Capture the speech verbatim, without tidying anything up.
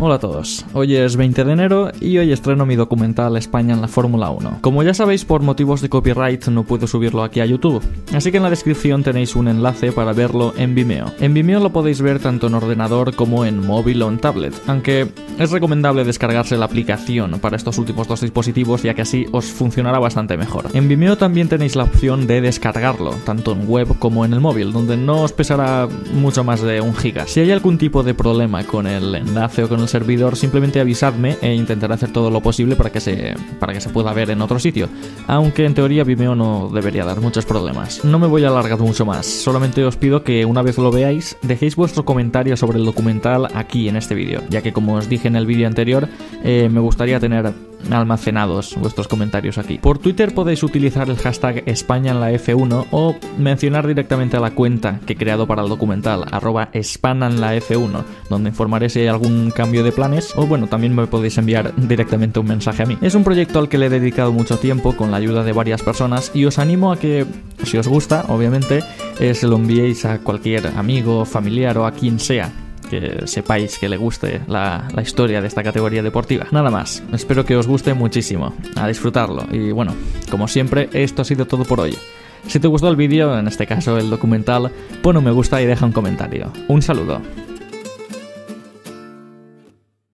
Hola a todos, hoy es veinte de enero y hoy estreno mi documental España en la Fórmula uno. Como ya sabéis, por motivos de copyright no puedo subirlo aquí a YouTube, así que en la descripción tenéis un enlace para verlo en Vimeo. En Vimeo lo podéis ver tanto en ordenador como en móvil o en tablet, aunque es recomendable descargarse la aplicación para estos últimos dos dispositivos, ya que así os funcionará bastante mejor. En Vimeo también tenéis la opción de descargarlo, tanto en web como en el móvil, donde no os pesará mucho más de un giga. Si hay algún tipo de problema con el enlace o con el servidor, simplemente avisadme e intentaré hacer todo lo posible para que se para que se pueda ver en otro sitio, aunque en teoría Vimeo no debería dar muchos problemas. No me voy a alargar mucho más, solamente os pido que una vez lo veáis dejéis vuestro comentario sobre el documental aquí en este vídeo, ya que como os dije en el vídeo anterior, eh, me gustaría tener almacenados vuestros comentarios aquí. Por Twitter podéis utilizar el hashtag España en la F uno o mencionar directamente a la cuenta que he creado para el documental, arroba España en la F uno, donde informaré si hay algún cambio de planes, o bueno, también me podéis enviar directamente un mensaje a mí. Es un proyecto al que le he dedicado mucho tiempo con la ayuda de varias personas y os animo a que, si os gusta, obviamente, eh, se lo enviéis a cualquier amigo, familiar o a quien sea que sepáis que le guste la, la historia de esta categoría deportiva. Nada más, espero que os guste muchísimo, a disfrutarlo, y bueno, como siempre, esto ha sido todo por hoy. Si te gustó el vídeo, en este caso el documental, pon un me gusta y deja un comentario. Un saludo.